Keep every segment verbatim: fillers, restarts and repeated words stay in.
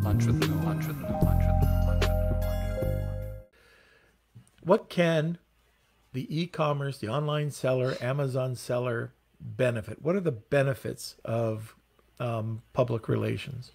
Entrepreneur, entrepreneur, entrepreneur, entrepreneur. What can the e-commerce, the online seller, Amazon seller benefit? What are the benefits of um, public relations?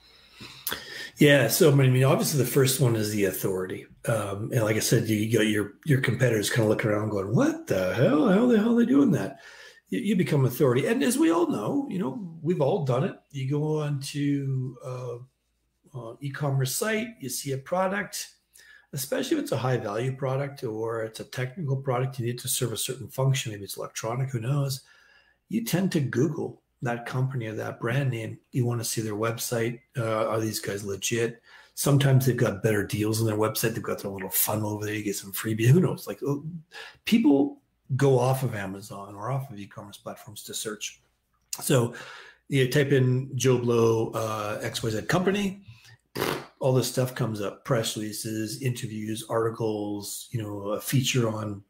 Yeah, so I mean, obviously the first one is the authority, um, and like I said, you got your your competitors kind of looking around, going, "What the hell? How the hell are they doing that?" You, you become authority, and as we all know, you know, we've all done it. You go on to uh, uh, e-commerce site, you see a product, especially if it's a high value product or it's a technical product, you need to serve a certain function. Maybe it's electronic, who knows? You tend to Google that company or that brand name. You want to see their website. Uh, are these guys legit? Sometimes they've got better deals on their website. They've got their little funnel over there. You get some freebie. Who knows? Like, people go off of Amazon or off of e-commerce platforms to search. So you type in Joe Blow, uh, X Y Z company, all this stuff comes up: press releases, interviews, articles, you know, a feature on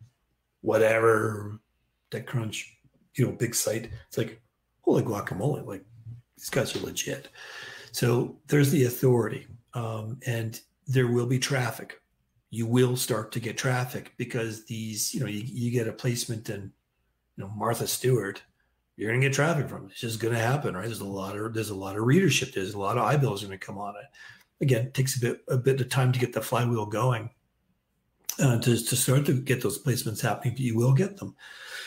whatever, TechCrunch, you know, big site. It's like, holy guacamole, like, these guys are legit. So there's the authority, um, and there will be traffic. You will start to get traffic because these, you know, you, you get a placement in, you know, Martha Stewart, you're going to get traffic from it. It's just going to happen, right? There's a lot of, there's a lot of readership. There's a lot of eyeballs going to come on it. Again, it takes a bit, a bit of time to get the flywheel going, uh, to, to start to get those placements happening, but you will get them.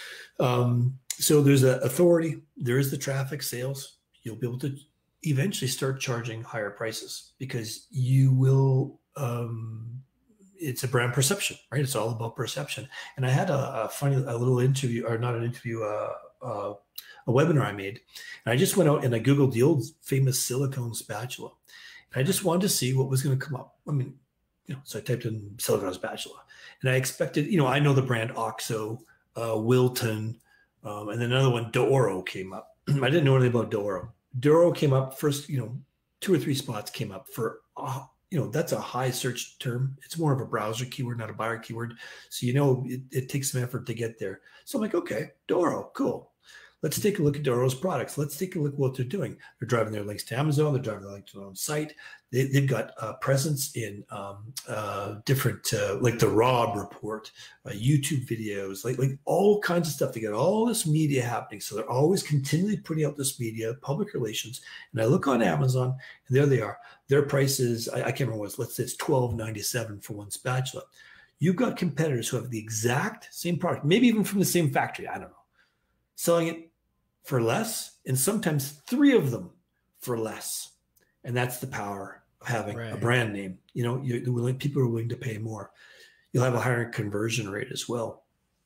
Um, So there's the authority, there is the traffic, sales. You'll be able to eventually start charging higher prices because you will, um, it's a brand perception, right? It's all about perception. And I had a, a funny, a little interview, or not an interview, uh, uh, a webinar I made. And I just went out and I Googled the old famous silicone spatula. And I just wanted to see what was going to come up. I mean, you know, so I typed in silicone spatula and I expected, you know, I know the brand Oxo, uh, Wilton, Um, and then another one, Doro, came up. I didn't know anything about Doro. Doro came up first, you know, two or three spots came up for, uh, you know, that's a high search term. It's more of a browser keyword, not a buyer keyword. So, you know, it, it takes some effort to get there. So I'm like, okay, Doro, cool. Let's take a look at Doro's products. Let's take a look at what they're doing. They're driving their links to Amazon. They're driving their links to their own site. They, they've got a presence in um, uh, different, uh, like the Rob Report, uh, YouTube videos, like, like all kinds of stuff. They got all this media happening. So they're always continually putting out this media, public relations. And I look on Amazon, and there they are. Their price is, I, I can't remember what it's, let's say it's twelve ninety-seven for one spatula. You've got competitors who have the exact same product, maybe even from the same factory, I don't know, selling it for less, and sometimes three of them for less. And that's the power of having right. a brand name. You know, you're willing, people are willing to pay more. You'll have a higher conversion rate as well.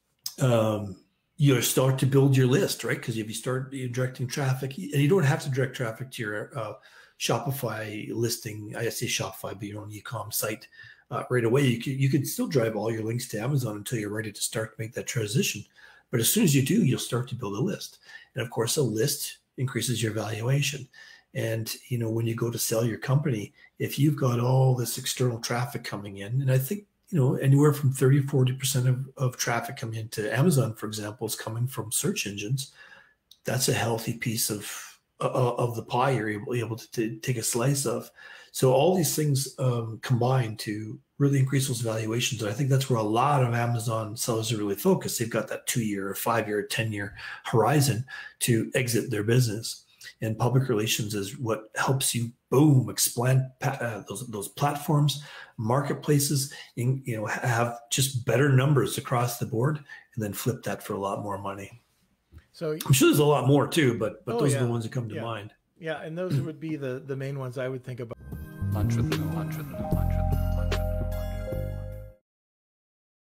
Um, you start to build your list, right? Because if you start directing traffic, and you don't have to direct traffic to your uh, Shopify listing, I say Shopify, but your own e-com site uh, right away. You can, you can still drive all your links to Amazon until you're ready to start to make that transition. But as soon as you do, you'll start to build a list. And of course, a list increases your valuation. And, you know, when you go to sell your company, if you've got all this external traffic coming in, and I think, you know, anywhere from thirty, forty percent of, of traffic coming into Amazon, for example, is coming from search engines. That's a healthy piece of, uh, of the pie you're able, able to, to take a slice of. So all these things um, combine to really increase those valuations. And I think that's where a lot of Amazon sellers are really focused. They've got that two-year, five-year, ten-year horizon to exit their business. And public relations is what helps you, boom, expand uh, those those platforms, marketplaces, and, you know, have just better numbers across the board, and then flip that for a lot more money. So I'm sure there's a lot more too, but but oh, those yeah. are the ones that come to yeah. mind. Yeah, and those would be the the main ones I would think about. Entrepreneur, entrepreneur, entrepreneur.